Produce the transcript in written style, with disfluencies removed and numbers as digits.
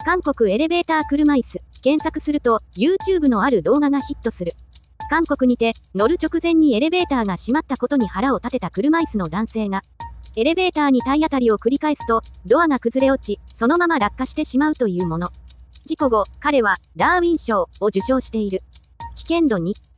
韓国エレベーター車椅子。検索すると、YouTube のある動画がヒットする。韓国にて、乗る直前にエレベーターが閉まったことに腹を立てた車椅子の男性が、エレベーターに体当たりを繰り返すと、ドアが崩れ落ち、そのまま落下してしまうというもの。事故後、彼は、ダーウィン賞を受賞している。危険度2。